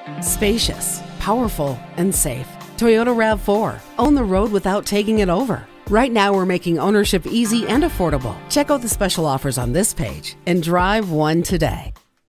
Spacious, powerful, and safe. Toyota RAV4. Own the road without taking it over. Right now, we're making ownership easy and affordable. Check out the special offers on this page and drive one today.